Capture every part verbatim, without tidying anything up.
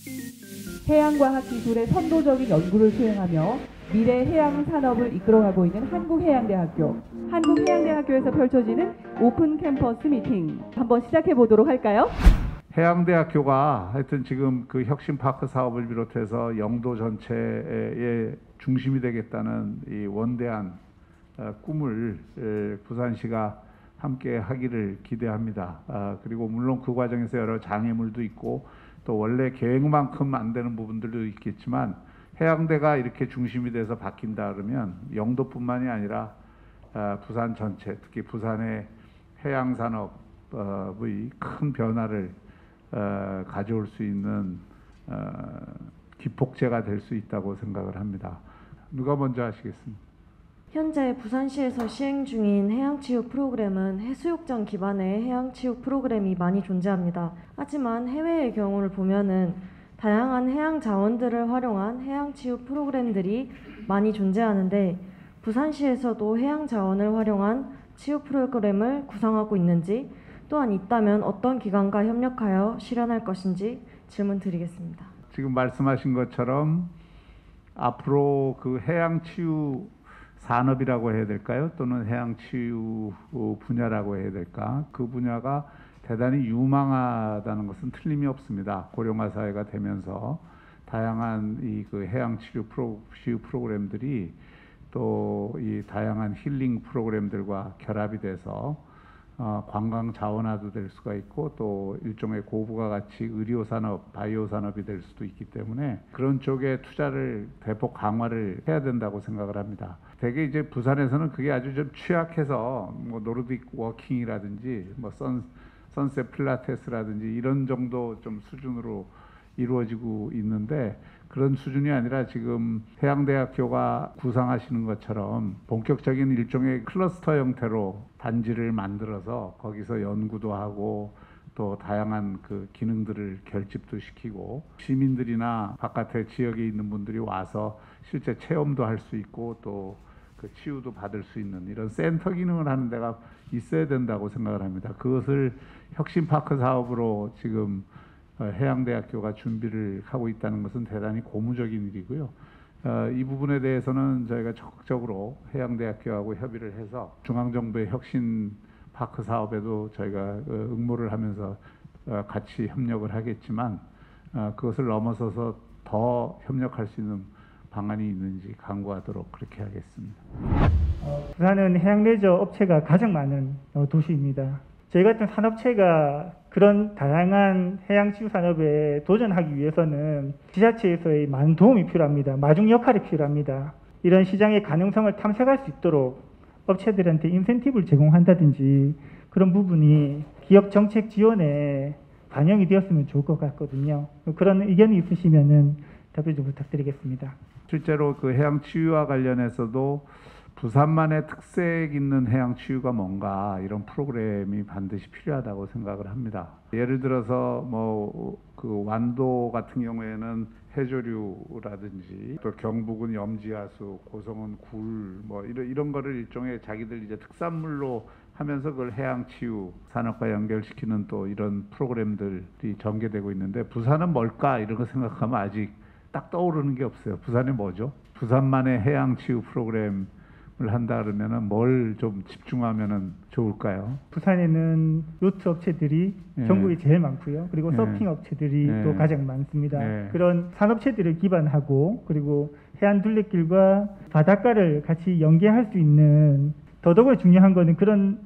해양과학 기술의 선도적인 연구를 수행하며 미래 해양 산업을 이끌어가고 있는 한국해양대학교. 한국해양대학교에서 펼쳐지는 오픈 캠퍼스 미팅 한번 시작해 보도록 할까요? 해양대학교가 하여튼 지금 그 혁신파크 사업을 비롯해서 영도 전체의 중심이 되겠다는 이 원대한 꿈을 부산시가 함께 하기를 기대합니다. 그리고 물론 그 과정에서 여러 장애물도 있고 또 원래 계획만큼 안 되는 부분들도 있겠지만 해양대가 이렇게 중심이 돼서 바뀐다 그러면 영도뿐만이 아니라 부산 전체, 특히 부산의 해양산업의 큰 변화를 가져올 수 있는 기폭제가 될 수 있다고 생각을 합니다. 누가 먼저 하시겠습니까? 현재 부산시에서 시행 중인 해양치유 프로그램은 해수욕장 기반의 해양치유 프로그램이 많이 존재합니다. 하지만 해외의 경우를 보면은 다양한 해양 자원들을 활용한 해양치유 프로그램들이 많이 존재하는데 부산시에서도 해양 자원을 활용한 치유 프로그램을 구상하고 있는지 또한 있다면 어떤 기관과 협력하여 실현할 것인지 질문 드리겠습니다. 지금 말씀하신 것처럼 앞으로 그 해양치유 산업이라고 해야 될까요? 또는 해양치유 분야라고 해야 될까? 그 분야가 대단히 유망하다는 것은 틀림이 없습니다. 고령화 사회가 되면서 다양한 이 그 해양치유 프로, 치유 프로그램들이 또 이 다양한 힐링 프로그램들과 결합이 돼서 어, 관광 자원화도 될 수가 있고 또 일종의 고부가 가치 의료 산업, 바이오 산업이 될 수도 있기 때문에 그런 쪽에 투자를 대폭 강화를 해야 된다고 생각을 합니다. 대개 이제 부산에서는 그게 아주 좀 취약해서 뭐 노르딕 워킹이라든지 뭐 선, 선셋 필라테스라든지 이런 정도 좀 수준으로 이루어지고 있는데 그런 수준이 아니라 지금 해양대학교가 구상하시는 것처럼 본격적인 일종의 클러스터 형태로 단지를 만들어서 거기서 연구도 하고 또 다양한 그 기능들을 결집도 시키고 시민들이나 바깥의 지역에 있는 분들이 와서 실제 체험도 할 수 있고 또 그 치유도 받을 수 있는 이런 센터 기능을 하는 데가 있어야 된다고 생각을 합니다. 그것을 혁신파크 사업으로 지금 해양대학교가 준비를 하고 있다는 것은 대단히 고무적인 일이고요. 어, 이 부분에 대해서는 저희가 적극적으로 해양대학교하고 협의를 해서 중앙정부의 혁신파크 사업에도 저희가 응모를 하면서 같이 협력을 하겠지만 어, 그것을 넘어서서 더 협력할 수 있는 방안이 있는지 강구하도록 그렇게 하겠습니다. 어, 부산은 해양레저 업체가 가장 많은 어, 도시입니다. 저희 같은 산업체가 그런 다양한 해양치유 산업에 도전하기 위해서는 지자체에서의 많은 도움이 필요합니다. 마중 역할이 필요합니다. 이런 시장의 가능성을 탐색할 수 있도록 업체들한테 인센티브를 제공한다든지 그런 부분이 기업 정책 지원에 반영이 되었으면 좋을 것 같거든요. 그런 의견이 있으시면은 답변 좀 부탁드리겠습니다. 실제로 그 해양치유와 관련해서도 부산만의 특색 있는 해양치유가 뭔가 이런 프로그램이 반드시 필요하다고 생각을 합니다. 예를 들어서 뭐 그 완도 같은 경우에는 해조류라든지 또 경북은 염지하수, 고성은 굴 뭐 이런 이런 거를 일종의 자기들 이제 특산물로 하면서 그걸 해양치유 산업과 연결시키는 또 이런 프로그램들이 전개되고 있는데 부산은 뭘까 이런 거 생각하면 아직 딱 떠오르는 게 없어요. 부산이 뭐죠? 부산만의 해양치유 프로그램 을 한다 그러면은 뭘 좀 집중하면은 좋을까요? 부산에는 요트 업체들이 예. 전국에 제일 많고요. 그리고 예. 서핑 업체들이 예. 또 가장 많습니다. 예. 그런 산업체들을 기반하고 그리고 해안 둘레길과 바닷가를 같이 연계할 수 있는 더더욱 중요한 거는 그런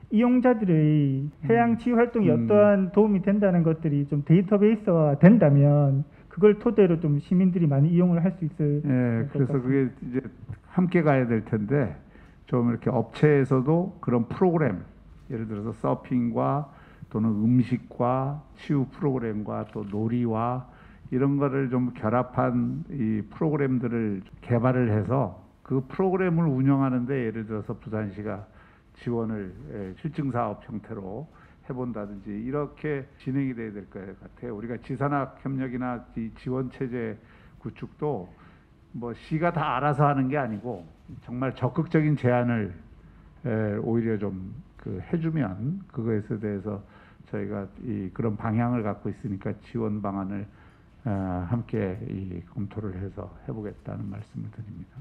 이용자들의 해양 치유 활동이 음. 어떠한 도움이 된다는 것들이 좀 데이터베이스화 된다면 그걸 토대로 좀 시민들이 많이 이용을 할 수 있을 예, 것 그래서 같습니다. 그게 이제 함께 가야 될 텐데 좀 이렇게 업체에서도 그런 프로그램, 예를 들어서 서핑과 또는 음식과 치유 프로그램과 또 놀이와 이런 거를 좀 결합한 이 프로그램들을 개발을 해서 그 프로그램을 운영하는데 예를 들어서 부산시가 지원을 예, 실증사업 형태로 해본다든지 이렇게 진행이 돼야 될 것 같아요. 우리가 지산학 협력이나 이 지원 체제 구축도 뭐 시가 다 알아서 하는 게 아니고 정말 적극적인 제안을 에, 오히려 좀 그 해주면 그것에 대해서 저희가 이 그런 방향을 갖고 있으니까 지원 방안을 어, 함께 이 검토를 해서 해보겠다는 말씀을 드립니다.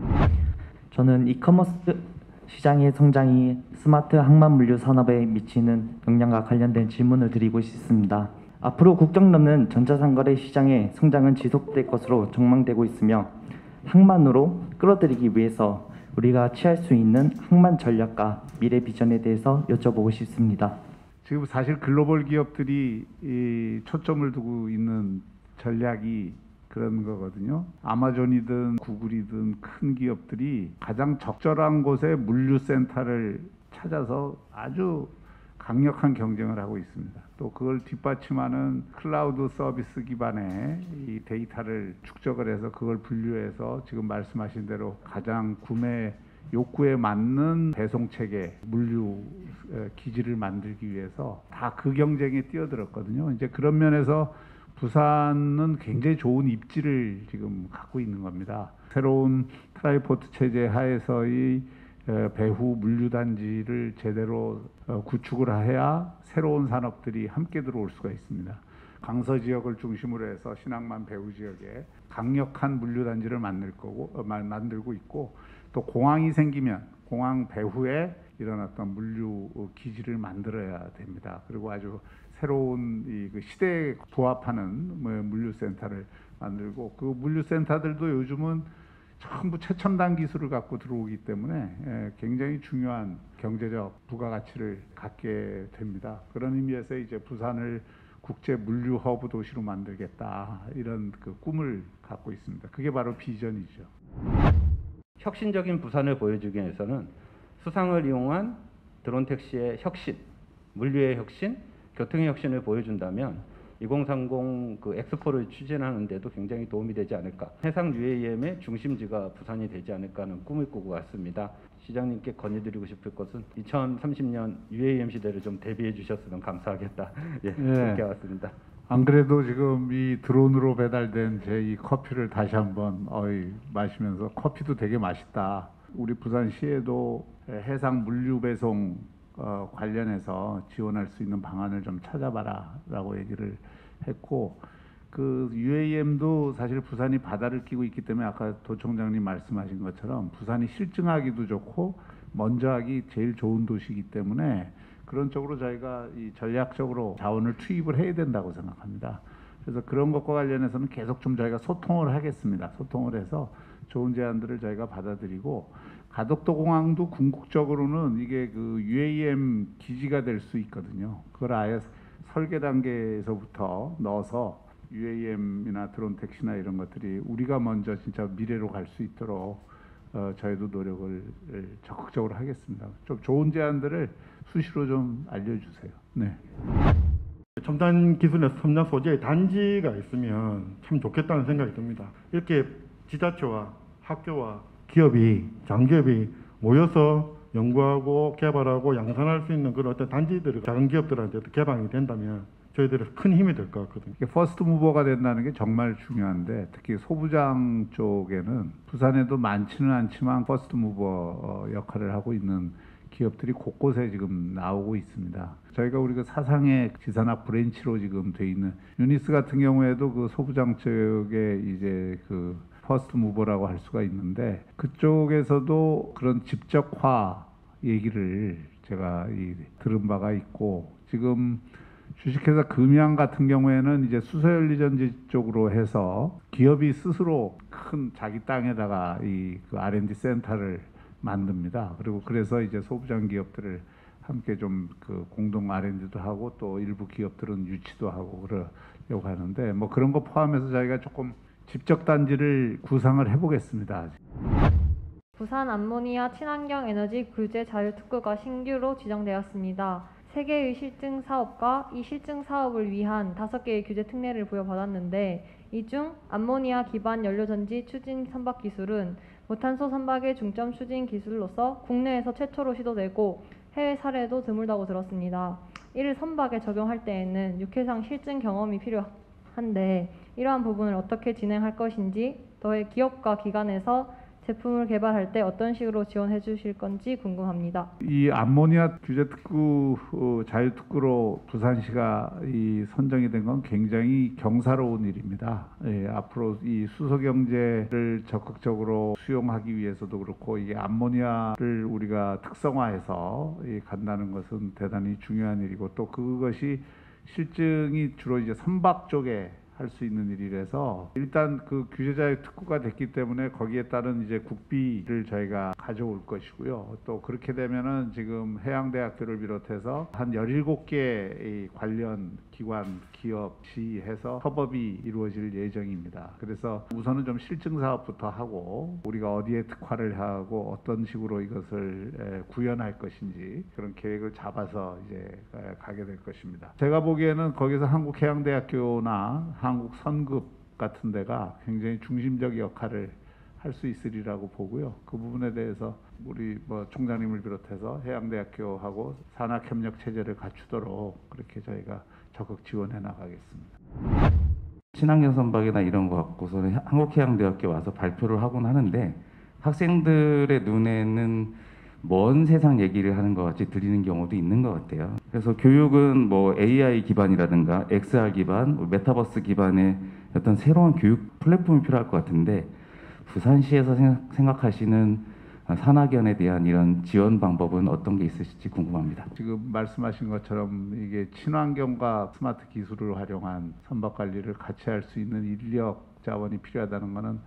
저는 이커머스 시장의 성장이 스마트 항만 물류 산업에 미치는 영향과 관련된 질문을 드리고 싶습니다. 앞으로 국경넘는 전자상거래 시장의 성장은 지속될 것으로 전망되고 있으며 항만으로 끌어들이기 위해서 우리가 취할 수 있는 항만 전략과 미래 비전에 대해서 여쭤보고 싶습니다. 지금 사실 글로벌 기업들이 이 초점을 두고 있는 전략이 그런 거거든요. 아마존이든 구글이든 큰 기업들이 가장 적절한 곳에 물류센터를 찾아서 아주 강력한 경쟁을 하고 있습니다. 또 그걸 뒷받침하는 클라우드 서비스 기반의 이 데이터를 축적을 해서 그걸 분류해서 지금 말씀하신 대로 가장 구매 욕구에 맞는 배송 체계, 물류 기지를 만들기 위해서 다 그 경쟁에 뛰어들었거든요. 이제 그런 면에서 부산은 굉장히 좋은 입지를 지금 갖고 있는 겁니다. 새로운 트라이포트 체제 하에서의 배후 물류단지를 제대로 구축을 해야 새로운 산업들이 함께 들어올 수가 있습니다. 강서 지역을 중심으로 해서 신항만 배후 지역에 강력한 물류단지를 만들 거고 만들고 있고, 또 공항이 생기면 공항 배후에 이런 어떤 물류 기지를 만들어야 됩니다. 그리고 아주 새로운 이 그 시대에 부합하는 물류센터를 만들고, 그 물류센터들도 요즘은 전부 최첨단 기술을 갖고 들어오기 때문에 굉장히 중요한 경제적 부가가치를 갖게 됩니다. 그런 의미에서 이제 부산을 국제 물류 허브 도시로 만들겠다, 이런 그 꿈을 갖고 있습니다. 그게 바로 비전이죠. 혁신적인 부산을 보여주기 위해서는 수상을 이용한 드론 택시의 혁신, 물류의 혁신, 교통의 혁신을 보여준다면 이공삼공 그 엑스포를 추진하는 데도 굉장히 도움이 되지 않을까. 해상 유에이엠의 중심지가 부산이 되지 않을까 하는 꿈을 꾸고 왔습니다. 시장님께 건의드리고 싶을 것은 이천삼십 년 유에이엠 시대를 좀 대비해 주셨으면 감사하겠다. 예, 그렇게 왔습니다. 안 그래도 지금 이 드론으로 배달된 제 이 커피를 다시 한번 어이 마시면서, 커피도 되게 맛있다. 우리 부산시에도 해상 물류 배송 어, 관련해서 지원할 수 있는 방안을 좀 찾아봐라라고 얘기를 했고, 그 유에이엠도 사실 부산이 바다를 끼고 있기 때문에 아까 도청장님 말씀하신 것처럼 부산이 실증하기도 좋고 먼저 하기 제일 좋은 도시이기 때문에 그런 쪽으로 저희가 이 전략적으로 자원을 투입을 해야 된다고 생각합니다. 그래서 그런 것과 관련해서는 계속 좀 저희가 소통을 하겠습니다. 소통을 해서 좋은 제안들을 저희가 받아들이고, 가덕도 공항도 궁극적으로는 이게 그 유에이엠 기지가 될 수 있거든요. 그걸 아예 설계 단계에서부터 넣어서 유에이엠이나 드론 택시나 이런 것들이 우리가 먼저 진짜 미래로 갈 수 있도록 어, 저희도 노력을 적극적으로 하겠습니다. 좀 좋은 제안들을 수시로 좀 알려주세요. 네. 첨단 기술의 첨단 소재의 단지가 있으면 참 좋겠다는 생각이 듭니다. 이렇게 지자체와 학교와 기업이, 장기업이 모여서 연구하고 개발하고 양산할 수 있는 그런 어떤 단지들이 작은 기업들한테도 개방이 된다면 저희들은 큰 힘이 될 것 같거든요. 퍼스트 무버가 된다는 게 정말 중요한데, 특히 소부장 쪽에는 부산에도 많지는 않지만 퍼스트 무버 역할을 하고 있는 기업들이 곳곳에 지금 나오고 있습니다. 저희가 우리가 사상의 지산학 브랜치로 지금 돼 있는 유니스 같은 경우에도 그 소부장 쪽에 이제 그 퍼스트 무버라고 할 수가 있는데, 그쪽에서도 그런 집적화 얘기를 제가 이 들은 바가 있고, 지금 주식회사 금양 같은 경우에는 이제 수소연료전지 쪽으로 해서 기업이 스스로 큰 자기 땅에다가 이 그 알앤디 센터를 만듭니다. 그리고 그래서 이제 소부장 기업들을 함께 좀 그 공동 알앤디도 하고 또 일부 기업들은 유치도 하고 그러려고 하는데, 뭐 그런 거 포함해서 저희가 조금 집적 단지를 구상을 해보겠습니다. 부산 암모니아 친환경 에너지 규제 자율특구가 신규로 지정되었습니다. 세 개의 실증 사업과 이 실증 사업을 위한 다섯 개의 규제 특례를 부여받았는데, 이 중 암모니아 기반 연료전지 추진 선박 기술은 무탄소 선박의 중점 추진 기술로서 국내에서 최초로 시도되고 해외 사례도 드물다고 들었습니다. 이를 선박에 적용할 때에는 육해상 실증 경험이 필요한데 이러한 부분을 어떻게 진행할 것인지, 더해 기업과 기관에서 제품을 개발할 때 어떤 식으로 지원해 주실 건지 궁금합니다. 이 암모니아 규제 특구 어, 자유 특구로 부산시가 이 선정이 된 건 굉장히 경사로운 일입니다. 예, 앞으로 이 수소 경제를 적극적으로 수용하기 위해서도 그렇고 이게 암모니아를 우리가 특성화해서 이 간다는 것은 대단히 중요한 일이고 또 그것이 실증이 주로 이제 선박 쪽에 할 수 있는 일이라서 일단 그 규제자유 특구가 됐기 때문에 거기에 따른 이제 국비를 저희가 가져올 것이고요. 또 그렇게 되면은 지금 해양대학교를 비롯해서 한 열일곱 개의 관련 기관, 기업, 시해서 협업이 이루어질 예정입니다. 그래서 우선은 좀 실증 사업부터 하고 우리가 어디에 특화를 하고 어떤 식으로 이것을 구현할 것인지 그런 계획을 잡아서 이제 가게 될 것입니다. 제가 보기에는 거기서 한국해양대학교나 한국선급 같은 데가 굉장히 중심적 역할을 할 수 있으리라고 보고요. 그 부분에 대해서 우리 뭐 총장님을 비롯해서 해양대학교하고 산학협력 체제를 갖추도록 그렇게 저희가 적극 지원해 나가겠습니다. 친환경 선박이나 이런 거 갖고서는 한국해양대학교 와서 발표를 하곤 하는데 학생들의 눈에는 먼 세상 얘기를 하는 것 같이 들리는 경우도 있는 것 같아요. 그래서 교육은 뭐 에이아이 기반이라든가 엑스알 기반, 뭐 메타버스 기반의 어떤 새로운 교육 플랫폼이 필요할 것 같은데 부산시에서 생각, 생각하시는 산학연에 대한 이런 지원 방법은 어떤 게 있으실지 궁금합니다. 지금 말씀하신 것처럼 이게 친환경과 스마트 기술을 활용한 선박 관리를 같이 할 수 있는 인력 자원이 필요하다는 것은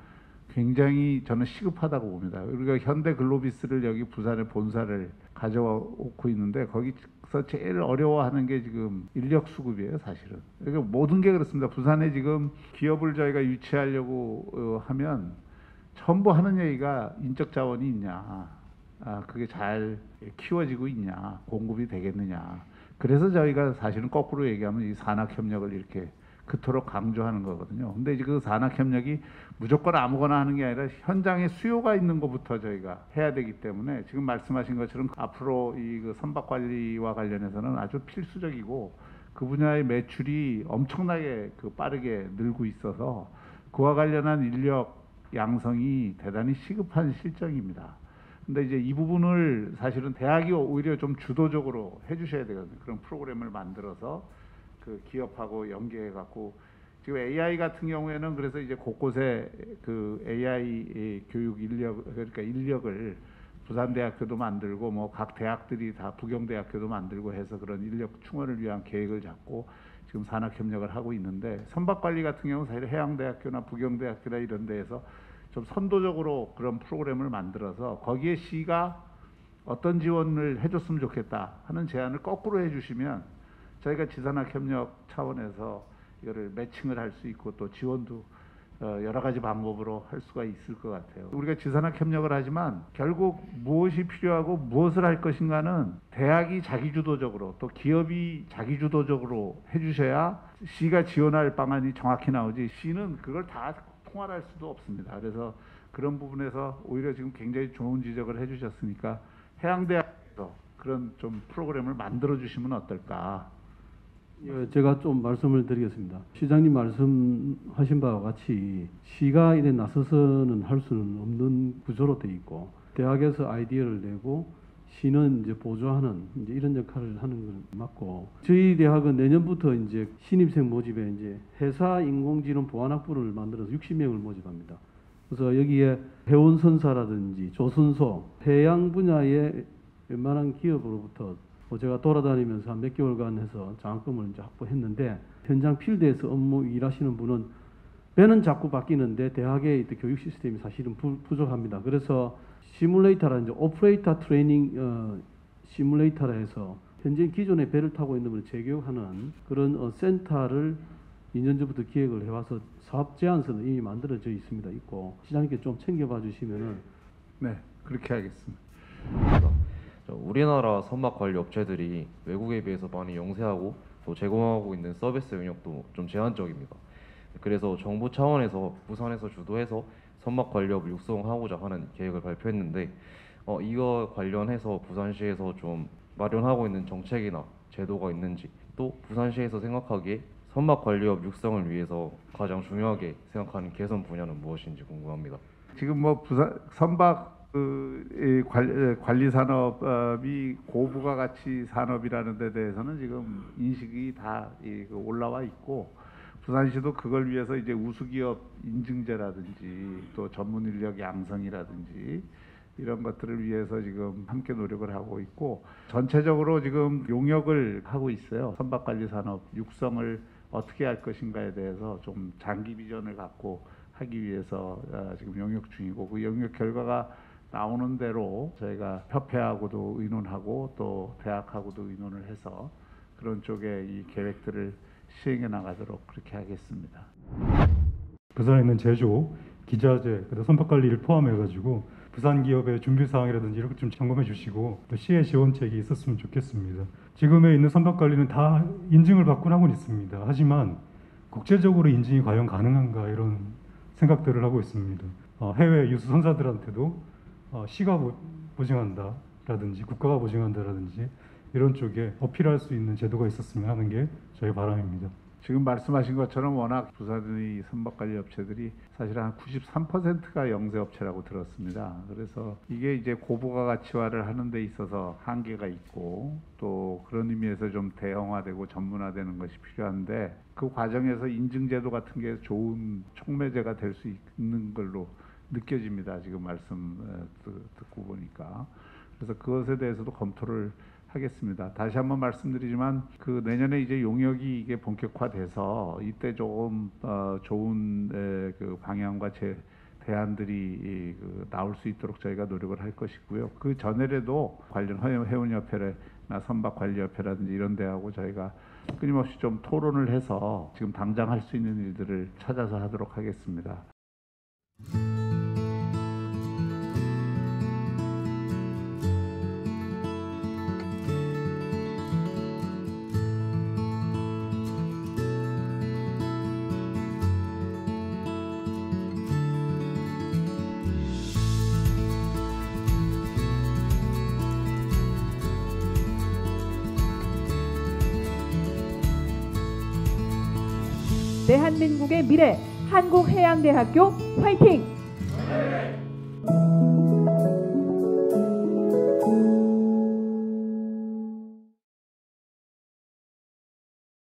굉장히 저는 시급하다고 봅니다. 우리가 현대 글로비스를 여기 부산에 본사를 가져오고 있는데 거기서 제일 어려워하는 게 지금 인력 수급이에요, 사실은. 그러니까 모든 게 그렇습니다. 부산에 지금 기업을 저희가 유치하려고 하면 전부 하는 얘기가 인적 자원이 있냐, 아, 그게 잘 키워지고 있냐, 공급이 되겠느냐. 그래서 저희가 사실은 거꾸로 얘기하면 이 산학협력을 이렇게 그토록 강조하는 거거든요. 근데 이제 그 산학협력이 무조건 아무거나 하는 게 아니라 현장에 수요가 있는 것부터 저희가 해야 되기 때문에 지금 말씀하신 것처럼 앞으로 이 그 선박 관리와 관련해서는 아주 필수적이고 그 분야의 매출이 엄청나게 그 빠르게 늘고 있어서 그와 관련한 인력 양성이 대단히 시급한 실정입니다. 근데 이제 이 부분을 사실은 대학이 오히려 좀 주도적으로 해주셔야 되거든요. 그런 프로그램을 만들어서 그 기업하고 연계해 갖고 지금 에이아이 같은 경우에는 그래서 이제 곳곳에 그 에이아이 교육 인력 그러니까 인력을 부산대학교도 만들고 뭐 각 대학들이 다 부경대학교도 만들고 해서 그런 인력 충원을 위한 계획을 잡고 지금 산학협력을 하고 있는데 선박관리 같은 경우 사실 해양대학교나 부경대학교나 이런 데에서 좀 선도적으로 그런 프로그램을 만들어서 거기에 시가 어떤 지원을 해줬으면 좋겠다 하는 제안을 거꾸로 해주시면 저희가 지산학협력 차원에서 이거를 매칭을 할 수 있고 또 지원도 여러 가지 방법으로 할 수가 있을 것 같아요. 우리가 지산학협력을 하지만 결국 무엇이 필요하고 무엇을 할 것인가는 대학이 자기주도적으로 또 기업이 자기주도적으로 해주셔야 시가 지원할 방안이 정확히 나오지 시는 그걸 다 통할할 수도 없습니다. 그래서 그런 부분에서 오히려 지금 굉장히 좋은 지적을 해주셨으니까 해양대학에서 그런 좀 프로그램을 만들어 주시면 어떨까. 예, 제가 좀 말씀을 드리겠습니다. 시장님 말씀하신 바와 같이 시가 이래 나서서는 할 수는 없는 구조로 돼 있고 대학에서 아이디어를 내고 시는 이제 보조하는 이제 이런 역할을 하는 건 맞고 저희 대학은 내년부터 이제 신입생 모집에 이제 회사 인공지능 보안학부를 만들어서 육십 명을 모집합니다. 그래서 여기에 해운선사라든지 조선소, 해양 분야의 웬만한 기업으로부터 뭐 제가 돌아다니면서 한 몇 개월간 해서 장학금을 이제 확보했는데 현장 필드에서 업무 일하시는 분은 배는 자꾸 바뀌는데 대학의 교육 시스템이 사실은 부, 부족합니다. 그래서 시뮬레이터라 이제 오퍼레이터 트레이닝 어, 시뮬레이터라 해서 현재 기존의 배를 타고 있는 분을 재교육하는 그런 어, 센터를 이 년 전부터 기획을 해와서 사업 제안서는 이미 만들어져 있습니다. 있고 시장님께 좀 챙겨봐 주시면은 네, 그렇게 하겠습니다. 우리나라 선박 관리 업체들이 외국에 비해서 많이 영세하고 또 제공하고 있는 서비스 영역도 좀 제한적입니다. 그래서 정부 차원에서 부산에서 주도해서 선박 관리업을 육성하고자 하는 계획을 발표했는데 어, 이거 관련해서 부산시에서 좀 마련하고 있는 정책이나 제도가 있는지 또 부산시에서 생각하기에 선박 관리업 육성을 위해서 가장 중요하게 생각하는 개선 분야는 무엇인지 궁금합니다. 지금 뭐 부산 선박 그, 이 관리, 관리 산업이 고부가 가치 산업이라는 데 대해서는 지금 인식이 다 이, 그 올라와 있고 부산시도 그걸 위해서 이제 우수기업 인증제라든지 또 전문 인력 양성이라든지 이런 것들을 위해서 지금 함께 노력을 하고 있고 전체적으로 지금 용역을 하고 있어요. 선박관리 산업 육성을 어떻게 할 것인가에 대해서 좀 장기 비전을 갖고 하기 위해서 지금 용역 중이고 그 용역 결과가 나오는 대로 저희가 협회하고도 의논하고 또 대학하고도 의논을 해서 그런 쪽에 이 계획들을 시행해 나가도록 그렇게 하겠습니다. 부산에 있는 제조, 기자재, 그다음 선박관리를 포함해가지고 부산 기업의 준비 사항이라든지 이런 것 좀 점검해 주시고 또 시의 지원책이 있었으면 좋겠습니다. 지금에 있는 선박관리는 다 인증을 받곤 하고 있습니다. 하지만 국제적으로 인증이 과연 가능한가 이런 생각들을 하고 있습니다. 어, 해외 유수 선사들한테도 어, 시가 보증한다라든지 국가가 보증한다라든지 이런 쪽에 어필할 수 있는 제도가 있었으면 하는 게 저희 바람입니다. 지금 말씀하신 것처럼 워낙 부산의 선박관리 업체들이 사실 한 구십삼 퍼센트가 영세업체라고 들었습니다. 그래서 이게 이제 고부가 가치화를 하는 데 있어서 한계가 있고 또 그런 의미에서 좀 대형화되고 전문화되는 것이 필요한데 그 과정에서 인증제도 같은 게 좋은 촉매제가 될 수 있는 걸로 느껴집니다. 지금 말씀 듣고 보니까. 그래서 그것에 대해서도 검토를 하겠습니다. 다시 한번 말씀드리지만 그 내년에 이제 용역이 이게 본격화돼서 이때 조금 어, 좋은 에, 그 방향과 제 대안들이 이, 그 나올 수 있도록 저희가 노력을 할 것이고요. 그 전에라도 관련 해운협회나 선박관리협회라든지 이런 데하고 저희가 끊임없이 좀 토론을 해서 지금 당장 할 수 있는 일들을 찾아서 하도록 하겠습니다. 대한민국의 미래 한국해양대학교 화이팅!